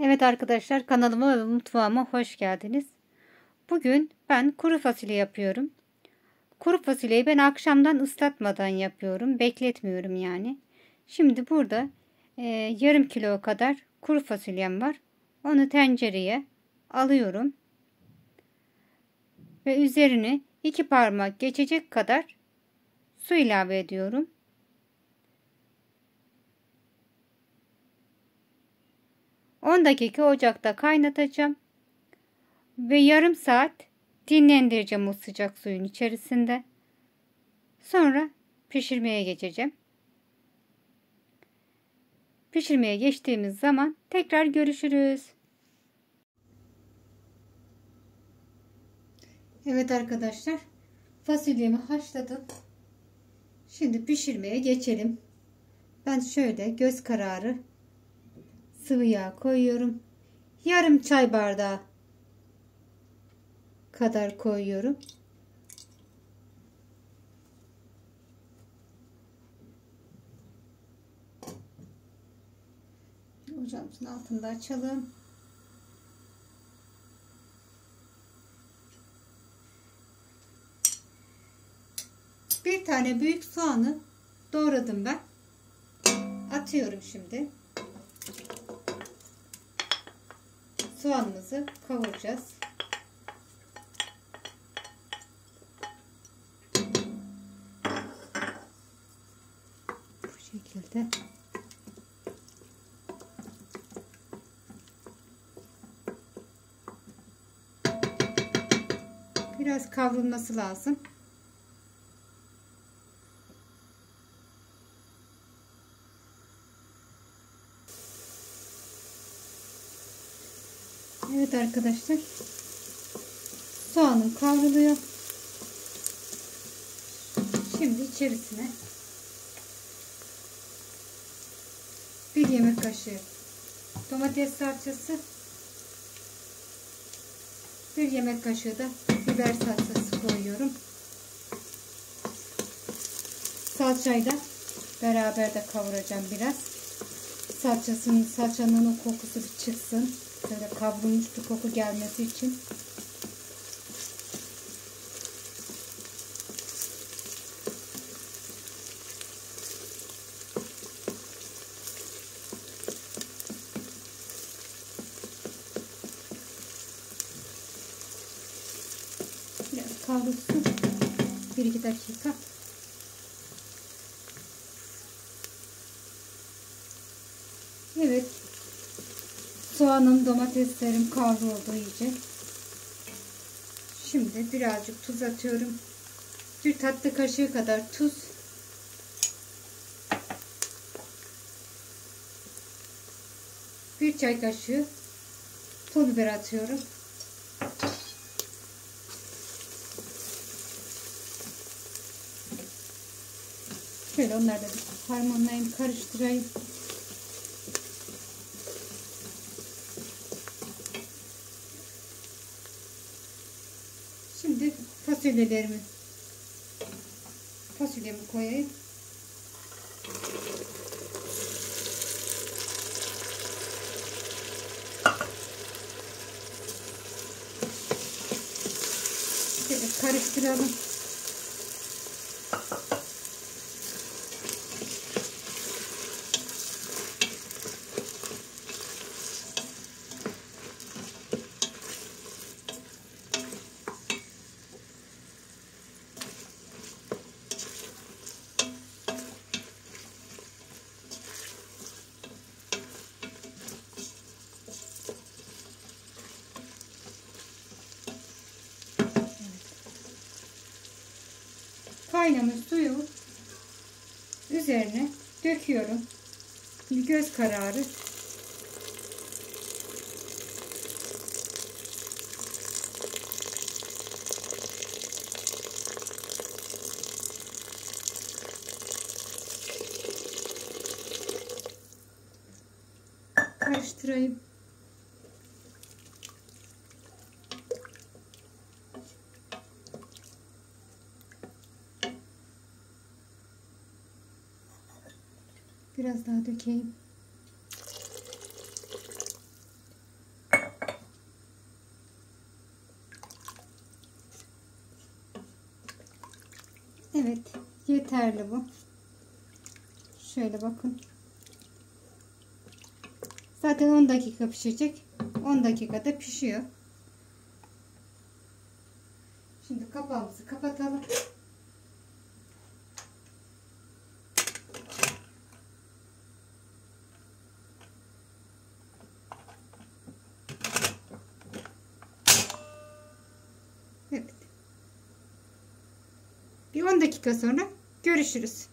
Evet arkadaşlar, kanalıma ve mutfağıma hoş geldiniz. Bugün ben kuru fasulye yapıyorum. Kuru fasulyeyi ben akşamdan ıslatmadan yapıyorum. Bekletmiyorum yani. Şimdi burada yarım kilo kadar kuru fasulyem var. Onu tencereye alıyorum. Ve üzerine 2 parmak geçecek kadar su ilave ediyorum. 10 dakika ocakta kaynatacağım. Ve yarım saat dinlendireceğim o sıcak suyun içerisinde. Sonra pişirmeye geçeceğim. Pişirmeye geçtiğimiz zaman tekrar görüşürüz. Evet arkadaşlar, fasulyemi haşladım. Şimdi pişirmeye geçelim. Ben şöyle göz kararı sıvı yağ koyuyorum. Yarım çay bardağı kadar koyuyorum. Ocağımızın altını da açalım. Bir tane büyük soğanı doğradım ben. Atıyorum şimdi. Soğanımızı kavuracağız. Bu şekilde. Biraz kavrulması lazım. Evet arkadaşlar, soğanım kavruluyor. Şimdi içerisine 1 yemek kaşığı domates salçası, 1 yemek kaşığı da biber salçası koyuyorum. Salçayı da beraber de kavuracağım biraz. Salçanın o kokusu bir çıksın. Böyle kavrulmuş bir koku gelmesi için. Biraz kavrulsun. 1-2 dakika. Evet. Soğanım, domateslerim kavruldu iyice. Şimdi birazcık tuz atıyorum. 1 tatlı kaşığı kadar tuz. 1 çay kaşığı pul biber atıyorum. Şöyle onları da bir harmanlayayım, karıştırayım. Şimdi fasulyemi koyayım. Şöyle karıştıralım. Kaynamış suyu üzerine döküyorum. Göz kararı. Karıştırayım. Biraz daha dökeyim. Evet, yeterli bu. Şöyle bakın. Zaten 10 dakika pişecek. 10 dakikada pişiyor. Şimdi kapağımızı kapatalım. Evet. Bir 10 dakika sonra görüşürüz.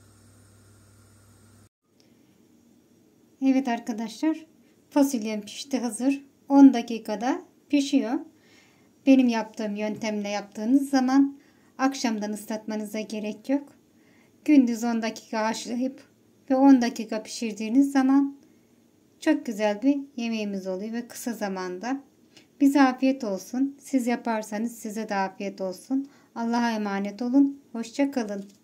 Evet arkadaşlar. Fasulyem pişti, hazır. 10 dakikada pişiyor. Benim yaptığım yöntemle yaptığınız zaman akşamdan ıslatmanıza gerek yok. Gündüz 10 dakika haşlayıp ve 10 dakika pişirdiğiniz zaman çok güzel bir yemeğimiz oluyor ve kısa zamanda. Bize afiyet olsun. Siz yaparsanız size de afiyet olsun. Allah'a emanet olun. Hoşça kalın.